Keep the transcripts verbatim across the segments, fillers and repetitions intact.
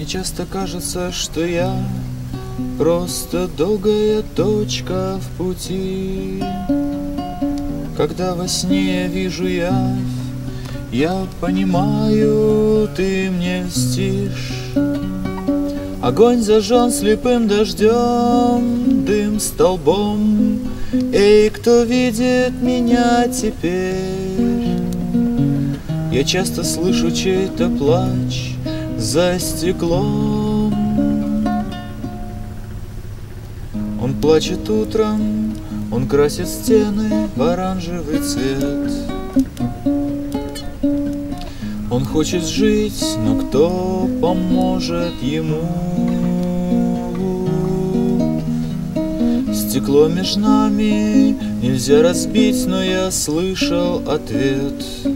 часто кажется, что я просто долгая точка в пути. Когда во сне вижу явь, я понимаю, ты мне льстишь. Огонь зажжен слепым дождем, дым столбом. Эй, кто видит меня теперь? Я часто слышу чей-то плач за стеклом. Он плачет утром, он красит стены в оранжевый цвет. Он хочет жить, но кто поможет ему? Стекло между нами нельзя разбить, но я слышал ответ.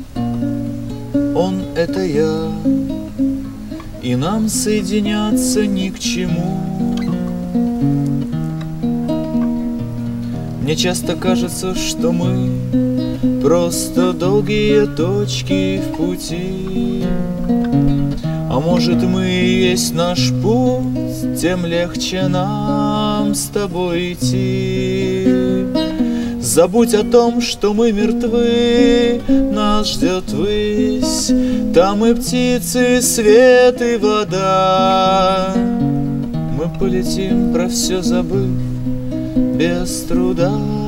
Он — это я, и нам соединяться ни к чему. Мне часто кажется, что мы просто долгие точки в пути. А может, мы и есть наш путь, тем легче нам с тобой идти. Забудь о том, что мы мертвы, нас ждет высь, там и птицы, свет и вода. Мы полетим, про все забыв, без труда.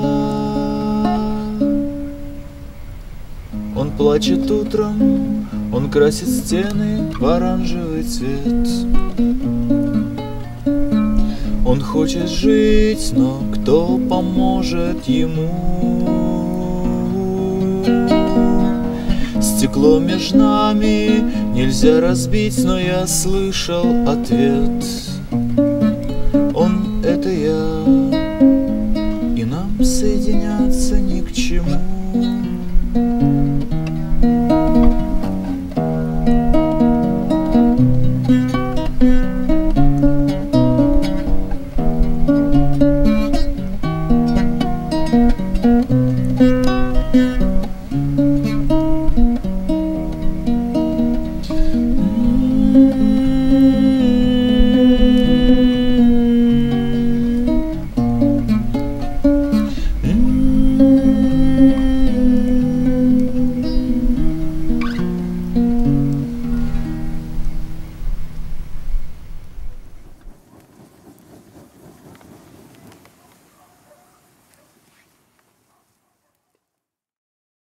Он плачет утром, он красит стены в оранжевый цвет. Он хочет жить, но кто поможет ему? Стекло между нами нельзя разбить, но я слышал ответ.